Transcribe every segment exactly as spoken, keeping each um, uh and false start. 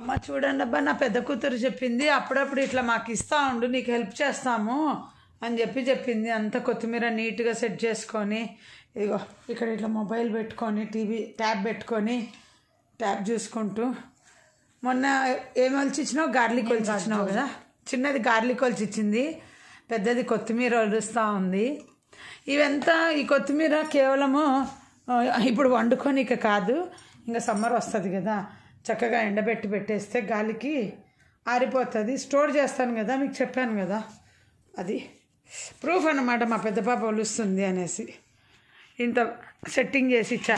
అమ్మ చూడండి అబ్బా, నా పెద్ద కూతురు చెప్పింది అప్పుడప్పుడు ఇట్లా మాకు ఇస్తా ఉండు, నీకు హెల్ప్ చేస్తాము అని చెప్పి చెప్పింది. అంత కొత్తిమీర నీట్గా సెట్ చేసుకొని, ఇదిగో ఇక్కడ ఇట్లా మొబైల్ పెట్టుకొని, టీవీ ట్యాబ్ పెట్టుకొని ట్యాబ్ చూసుకుంటూ. మొన్న ఏం ఒలిచి ఇచ్చినావు? గార్లిక్ ఒలిచి ఇచ్చినావు కదా. చిన్నది గార్లిక్ ఒలిచి ఇచ్చింది, పెద్దది కొత్తిమీర ఒలుస్తూ ఉంది. ఇవంతా ఈ కొత్తిమీర కేవలము ఇప్పుడు వండుకోనిక కాదు, ఇంకా సమ్మర్ వస్తుంది కదా, చక్కగా ఎండబెట్టి పెట్టేస్తే గాలికి ఆరిపోతుంది. స్టోర్ చేస్తాను కదా, మీకు చెప్పాను కదా, అది ప్రూఫ్ అన్నమాట. మా పెద్ద పాప ఒలుస్తుంది అనేసి ఇంత సెట్టింగ్ చేసి ఇచ్చా.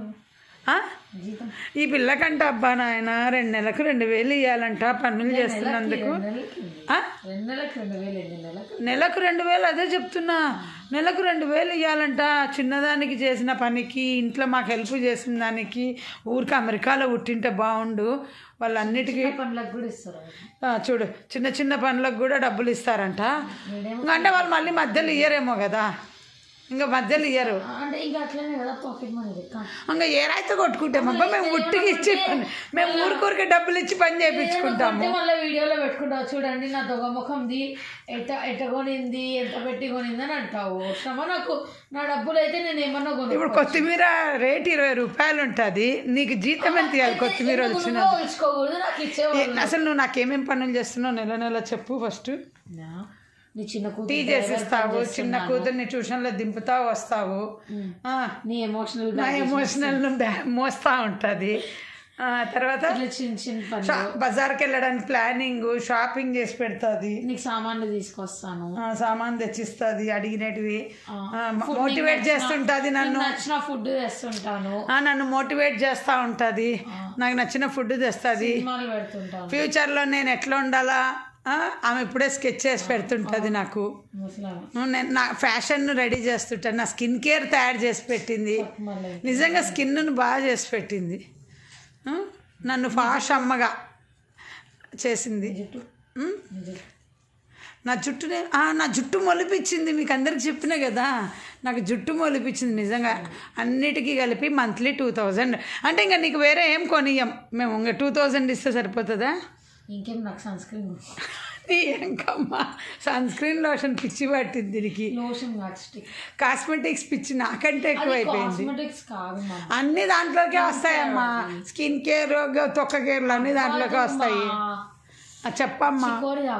ఈ పిల్లకంట అబ్బా నాయన రెండు నెలలకు రెండు వేలు ఇవ్వాలంట పన్నులు చేస్తున్నందుకు. నెలకు రెండు వేలు, అదే చెప్తున్నా, నెలకు రెండు వేలు ఇవ్వాలంట. చిన్నదానికి చేసిన పనికి, ఇంట్లో మాకు హెల్ప్ చేసిన దానికి. ఊరికి అమెరికాలో పుట్టింటే బాగుండు. వాళ్ళన్నిటికీ పనులకు కూడా ఇస్తారు చూడు, చిన్న చిన్న పనులకు కూడా డబ్బులు ఇస్తారంట. అంటే వాళ్ళు మళ్ళీ మధ్యలో ఇయ్యరేమో కదా, ఇంకా మధ్యలో ఇయ్యరు. అంటే ఇంకా అట్లనే కదా పాకెట్ మనీ ఇంకా ఏరైతే కొట్టుకుంటామబ్బా మేము, గుట్టికి ఇచ్చి మేము ఊరికూరికి డబ్బులు ఇచ్చి పని చేయించుకుంటాము. మళ్ళీ వీడియోలో పెట్టుకుంటావు, చూడండి నా దొంగ ముఖంది ఎట్ట ఎట్ట కొనింది, ఎంత పెట్టి కొనింది అని అంటావు. అవసరమా నాకు? నా డబ్బులు అయితే నేను ఏమన్నా కొను. ఇప్పుడు కొత్తిమీర రేట్ ఇరవై రూపాయలు ఉంటుంది, నీకు జీతం ఎంత ఇవ్వాలి? కొత్తిమీర వచ్చిన ఇచ్చుకోకూడదు, నాకు ఇచ్చేవాళ్ళు. అసలు నువ్వు నాకేమేమి పనులు చేస్తున్నావు నెల నెల చెప్పు ఫస్ట్. నీ చిన్న కూతురు టీ చేసిస్తావు, చిన్న కూతుర్ని ట్యూషన్లో దింపుతావు, వస్తావు. నీ ఎమోషనల్ నా ఎమోషనల్ మోస్తా ఉంటుంది. తర్వాత చిన్న చిన్న బజార్కి వెళ్ళడానికి ప్లానింగ్, షాపింగ్ చేసి పెడుతుంది. నీకు సామాన్లు తీసుకొస్తాను, సామాన్ తెచ్చిస్తుంది, అడిగినటివి మోటివేట్ చేస్తుంటుంది. నన్ను నచ్చిన ఫుడ్ తెస్తుంటాను, నన్ను మోటివేట్ చేస్తూ ఉంటుంది. నాకు నచ్చిన ఫుడ్ తెస్తుంది. ఫ్యూచర్లో నేను ఎట్లా ఉండాలా ఆమె ఇప్పుడే స్కెచ్ చేసి పెడుతుంటుంది నాకు. నేను నా ఫ్యాషన్ రెడీ చేస్తుంటాను. నా స్కిన్ కేర్ తయారు చేసి పెట్టింది. నిజంగా స్కిన్ను బాగా చేసి పెట్టింది. నన్ను ఫాష్ అమ్మగా చేసింది. నా జుట్టునే నా జుట్టు మొలిపించింది. మీకు అందరికి చెప్పినా కదా, నాకు జుట్టు మొలిపించింది. నిజంగా అన్నిటికీ కలిపి మంత్లీ టూ థౌజండ్ అంటే ఇంకా నీకు వేరే ఏం కొనియం మేము. ఇంకా టూ థౌజండ్ ఇస్తే సరిపోతుందా? ఇంకేం నాకు సన్ స్క్రీన్ ఇంకమ్మా సన్ స్క్రీన్ లోషన్ పిచ్చి పట్టింది దీనికి. లోషన్ కాస్మెటిక్స్ పిచ్చి నాకంటే ఎక్కువ అయిపోయింది. అన్ని దాంట్లోకే వస్తాయమ్మా, స్కిన్ కేర్, తొక్క కేర్లు అన్ని దాంట్లోకే వస్తాయి. చెప్పమ్మా.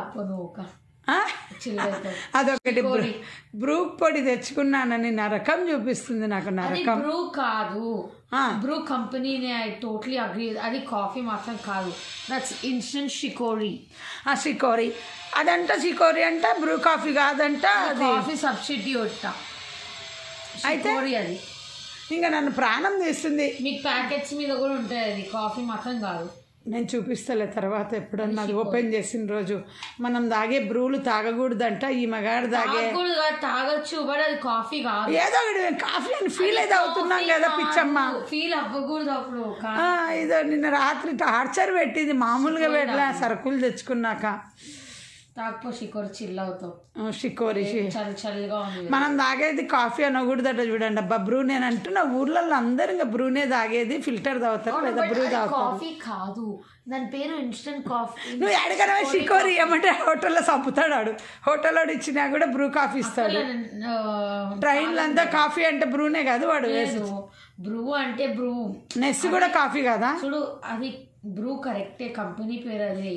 అదొకటి బ్రూ పొడి తెచ్చుకున్నానని నరకం చూపిస్తుంది నాకు. నరకం బ్రూ కాదు, బ్రూ కంపెనీనే. I totally agree. అది కాఫీ మాత్రం కాదు, దట్స్ ఇన్స్టెంట్ షికోరి. ఆ షికోరి అదంట, షికోరి అంట, బ్రూ కాఫీ కాదంట, అది కాఫీ సబ్స్టిట్యూట్. అయితే అది ఇంకా నన్ను ప్రాణం తీస్తుంది. మీకు ప్యాకెట్స్ మీద కూడా ఉంటాయి, అది కాఫీ మాత్రం కాదు. నేను చూపిస్తలే తర్వాత ఎప్పుడన్నా, అది ఓపెన్ చేసిన రోజు. మనం తాగే బ్రూలు తాగకూడదంట, ఈ మగాడు తాగే తాగొచ్చు, బట్ అది కాఫీ కాదు. ఏదో కాఫీ అని ఫీల్ అయితే అవుతున్నాం కదా పిచ్చమ్మ, ఫీల్ అవ్వకూడదు అప్పుడు. ఇదో నిన్న రాత్రి టార్చర్ పెట్టింది, మామూలుగా పెట్టలే, సరుకులు తెచ్చుకున్నాక. తాకపో షికోరి చిల్ అవుతావు. షికోరి చలి చలిగా ఉంది. మనం తాగేది కాఫీ అనకూడదట. చూడండి అబ్బా, బ్రూ నేను అంటున్నా, ఊర్లలో అందరు ఇంకా బ్రూనే తాగేది, ఫిల్టర్ తాగుతారు లేదా బ్రూ తాగుతారు. కాఫీ కాదు, దాని పేరు ఇన్స్టెంట్ కాఫీ. నువ్వు అడగరా షికోరి ఏమంటే హోటల్లో చంపుతాడు ఆడు. హోటల్లో ఇచ్చినా కూడా బ్రూ కాఫీ ఇస్తాడు. ట్రైన్లో అంతా కాఫీ అంటే బ్రూనే కాదు వాడు. బ్రూ అంటే బ్రూ, నెస్ కూడా కాఫీ కదా. చూడు అది బ్రూ కరెక్టే, కంపెనీ పేరు అది.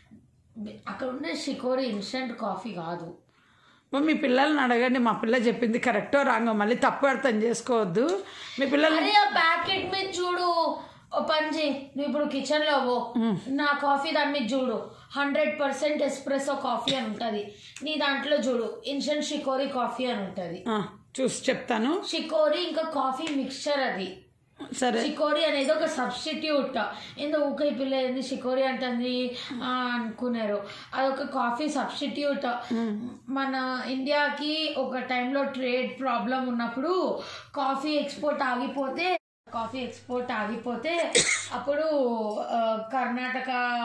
అక్కడ ఉండే షికోరి ఇన్స్టెంట్ కాఫీ కాదు. మీ పిల్లల్ని అడగండి, మా పిల్ల చెప్పింది కరెక్టో రాంగో, మళ్ళీ తప్పు అర్థం చేసుకోవద్దు. మీ పిల్లలు ప్యాకెట్ మీద చూడు, పని చేయి నువ్వు ఇప్పుడు కిచెన్ లో పో, నా కాఫీ దాని మీద చూడు, హండ్రెడ్ పర్సెంట్ ఎస్ప్రెసో కాఫీ అని ఉంటుంది. నీ దాంట్లో చూడు ఇన్స్టెంట్ షికోరి కాఫీ అని ఉంటుంది. చూసి చెప్తాను. షికోరి ఇంకా కాఫీ మిక్స్చర్ అది. సరే, షికోరి అనేది ఒక సబ్స్టిట్యూట్. ఏందో ఊక ఈ పిల్ల ఏంది షికోరి అంటుంది అనుకున్నారు, అదొక కాఫీ సబ్స్టిట్యూట్. మన ఇండియాకి ఒక టైంలో ట్రేడ్ ప్రాబ్లం ఉన్నప్పుడు కాఫీ ఎక్స్పోర్ట్ ఆగిపోతే కాఫీ ఎక్స్పోర్ట్ ఆగిపోతే అప్పుడు కర్ణాటక,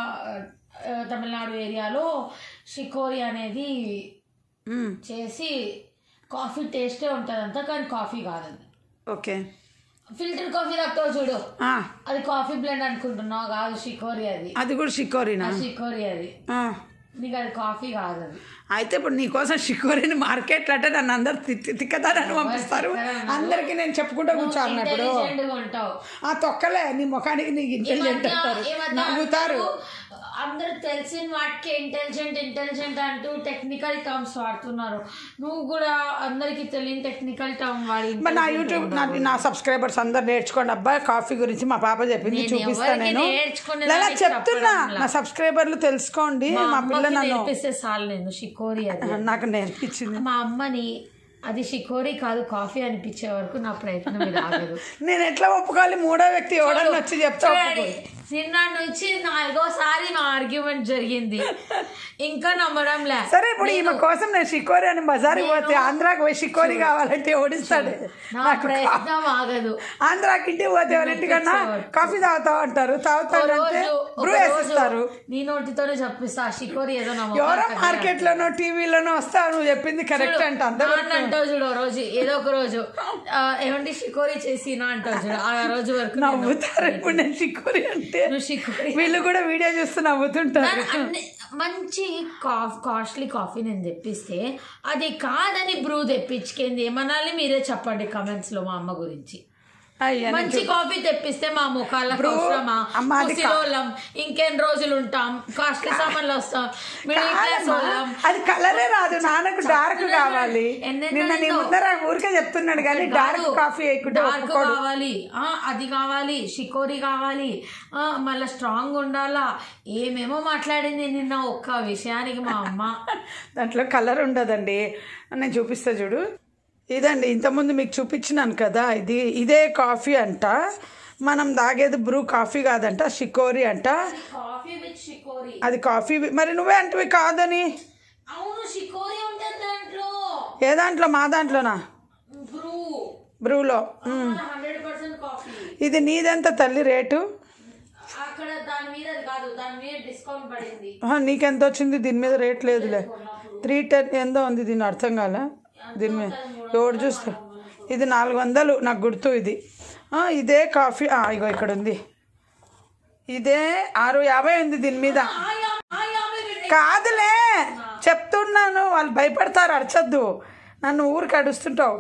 తమిళనాడు ఏరియాలో షికోరి అనేది చేసి కాఫీ టేస్టే ఉంటుంది అంతా, కానీ కాఫీ కాదండి. ఓకే, ఫిల్టర్ కాఫీ తాగుతావు చూడు, ఆ, అది కాఫీ బ్లెండ్ అనుకుంటున్నావు, కాదు షికోరి అది. అది కూడా షికోరినా? షికోరి అది, ఆ. నీకు అది కాఫీ కాదు అది. అయితే ఇప్పుడు నీకోసం షికోరిని మార్కెట్లో అంటే నన్ను అందరు తిక్కదారని పంపిస్తారు. అందరికి నేను చెప్పుకుంటూ కూర్చోన్నప్పుడు ఉంటావు ఆ తొక్కలే నీ ముఖానికి నీకు ఇంటెలిజెంట్ అంటారు, నవ్వుతారు. అందరు తెలిసిన వాటికి ఇంటెలిజెంట్ ఇంటెలిజెంట్ అంటూ టెక్నికల్ టర్మ్స్ వాడుతున్నారు. నువ్వు కూడా అందరికి తెలియని టెక్నికల్ టర్మ్ వాడి. నా యూట్యూబ్ నా నా సబ్స్క్రైబర్స్ అందరు నేర్చుకోండి అబ్బాయి, కాఫీ గురించి మా పాప చెప్పింది చూపిస్తాను నేను. లేదా చెప్తున్నా నా సబ్స్క్రైబర్లు తెలుసుకోండి. మా పిల్ల నన్ను నేర్పిస్తే చాలు. నేను షికోరి అది నాకు నేర్పించింది మా అమ్మని. అది షికోరి కాదు కాఫీ అనిపించే వరకు నా ప్రయత్నం ఇది ఆగదు. నేను ఎట్లా ఒప్పుకోవాలి? మూడో వ్యక్తి ఎవడన్నా వచ్చి చెప్తా. నిన్న నుంచి నాలుగోసారి మా ఆర్గ్యుమెంట్ జరిగింది, ఇంకా నమ్మడం లే. సరే ఇప్పుడు ఈమె కోసం నేను షికోరి అని బజార్కి పోతే ఆంధ్రాకి పోయి షికోరి కావాలంటే ఓడిస్తాడు. నా ప్రయత్నం ఆగదు. ఆంధ్రాకి ఇంటికి పోతే ఎవరింటికన్నా కాఫీ తాగుతావు అంటారు, తాగుతారంటే బ్రూ వేసిస్తారు. నీ నోటితోనే చెప్పిస్తా షికోరి ఏదో. ఎవరో మార్కెట్ లోనో టీవీలోనో వస్తా నువ్వు చెప్పింది కరెక్ట్ అంట అంటావు చూడు. రోజు ఏదో ఒక రోజు ఏమంటే షికోరి చేసినా అంటావు చూడు, ఆ రోజు వరకు నవ్వుతారు. ఇప్పుడు నేను షికోరి అంటే వీళ్ళు కూడా వీడియో చూస్తూ నవ్వుతుంటారు. మంచి కాఫ్ కాస్ట్లీ కాఫీ నేను తెప్పిస్తే అది కాదని బ్రూ తెప్పించుకేంది ఏమనాలి? మీరే చెప్పండి కమెంట్స్ లో మా అమ్మ గురించి. మంచి కాఫీ తెప్పిస్తే మా ముఖాలకు అవసరమా? ముసిలోళ్ళం ఇంకెన్ని రోజులు ఉంటాం, కాస్ట్లీ సామాన్లు వస్తాం, మిడిల్ క్లాస్ వాళ్ళం. అది కలరే రాదు, నాన్నకు డార్క్ కావాలి. నిన్న నీ ముందర ఊరికే చెప్తున్నాడు కానీ డార్క్ కాఫీ డార్క్ కావాలి, అది కావాలి, షికోరి కావాలి, మళ్ళీ స్ట్రాంగ్ ఉండాలా, ఏమేమో మాట్లాడింది నిన్న ఒక్క విషయానికి మా అమ్మ. దాంట్లో కలర్ ఉండదండి, నేను చూపిస్తా చూడు. ఇదండి ఇంతకుముందు మీకు చూపించినాను కదా, ఇది ఇదే కాఫీ అంట. మనం తాగేది బ్రూ కాఫీ కాదంట, షికోరి అంట. అది కాఫీ. మరి నువ్వే అంటవి కాదని. ఏ దాంట్లో? మా దాంట్లోనా? బ్రూలో. ఇది నీదెంత తల్లి రేటు? నీకెంత వచ్చింది? దీని మీద రేట్ లేదులే, త్రీ టెన్ ఎంతో ఉంది. దీని అర్థం కాలే దీని మీద ఎవడు చూస్తా. ఇది నాలుగు వందలు నాకు గుర్తు. ఇది ఇదే కాఫీ. ఇగో ఇక్కడ ఉంది, ఇదే ఆరు యాభై ఉంది దీని మీద. కాదులే చెప్తున్నాను, వాళ్ళు భయపడతారు, అరచద్దు. నన్ను ఊరికి అడుస్తుంటావు.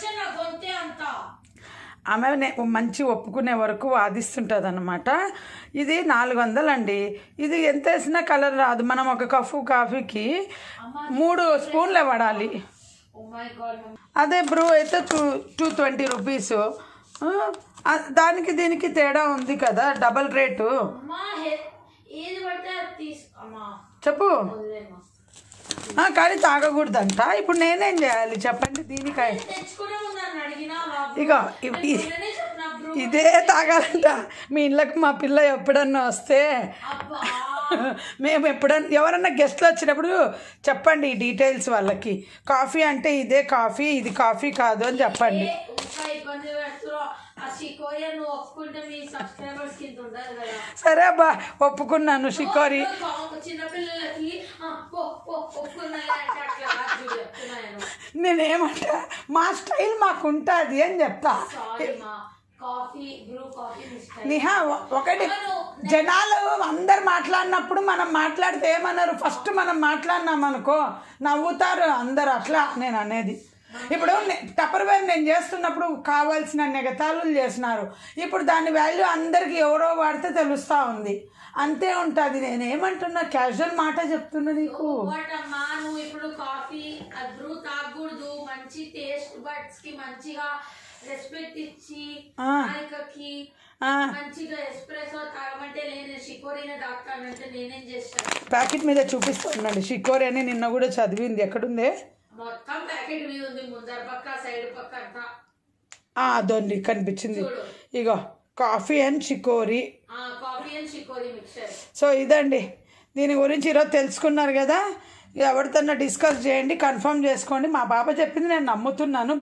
ఆమె మంచి ఒప్పుకునే వరకు వాదిస్తుంటుంది అనమాట. ఇది నాలుగు వందలండి. ఇది ఎంత వేసినా కలర్ రాదు. మనం ఒక కప్పు కాఫీకి మూడు స్పూన్లు పడాలి. అదే బ్రూ అయితే టూ టూ ట్వంటీ రూపీస్. దానికి దీనికి తేడా ఉంది కదా, డబల్ రేటు. చెప్పు. కానీ తాగకూడదంట. ఇప్పుడు నేనేం చేయాలి చెప్పండి? దీనికాయ ఇక ఇదే తాగాలంట. మీ ఇళ్ళకి మా పిల్ల ఎప్పుడన్నా వస్తే, మేము ఎప్పుడన్నా ఎవరన్నా గెస్ట్లు వచ్చినప్పుడు చెప్పండి ఈ డీటెయిల్స్ వాళ్ళకి. కాఫీ అంటే ఇదే కాఫీ, ఇది కాఫీ కాదు అని చెప్పండి. సరే అబ్బా ఒప్పుకున్నాను షికోరి. నేనేమంటా మా స్టైల్ మాకు ఉంటుంది అని చెప్తా. నిహా ఒకటి, జనాలు అందరు మాట్లాడినప్పుడు మనం మాట్లాడితే ఏమన్నారు? ఫస్ట్ మనం మాట్లాడినాం అనుకో నవ్వుతారు అందరు, అట్లా నేను అనేది. ఇప్పుడు టపర్వేర్ నేను చేస్తున్నప్పుడు కావాల్సిన నెగతాలు చేసినారు. ఇప్పుడు దాని వాల్యూ అందరికి ఎవరో వాడితే తెలుస్తూ ఉంది, అంతే ఉంటుంది. నేనేమంటున్నా క్యాజువల్ మాట చెప్తున్నా నీకు. నువ్వు ఇప్పుడు కాఫీ బ్రూ తాగకూడదు, మంచి టేస్ట్ బడ్స్ కి మంచిగా రెస్పెక్ట్ ఇచ్చి మంచిగా ఎస్ప్రెసో తాగమంటే నేను షికోరీనే తాగుతానంటే నేనేం చేస్తాను? ప్యాకెట్ మీద చూపిస్తున్నాడు షికోరి అని. నిన్న కూడా చదివింది. ఎక్కడుంది? మొత్తం ప్యాకెట్ మీద ఉంది, ముందర పక్క సైడ్ పక్క అంతా. అదొంది కనిపించింది. ఇగో coffee and chicory. Coffee and chicory mixture. So ఇదండి, దీని గురించి ఈరోజు తెలుసుకున్నారు కదా. ఎవరితోన్నా డిస్కస్ చేయండి, కన్ఫర్మ్ చేసుకోండి. మా పాప చెప్పింది నేను నమ్ముతున్నాను.